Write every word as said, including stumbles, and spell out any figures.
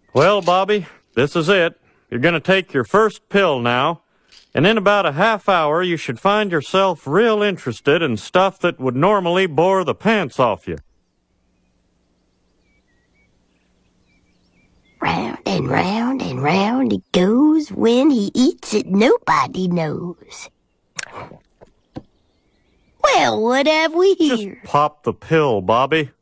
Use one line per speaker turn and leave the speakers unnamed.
Well, Bobby, this is it. You're going to take your first pill now, and in about a half hour you should find yourself real interested in stuff that would normally bore the pants off you.
Round and round and round it goes. When he eats it, nobody knows. Well, what have we here?
Just pop the pill, Bobby.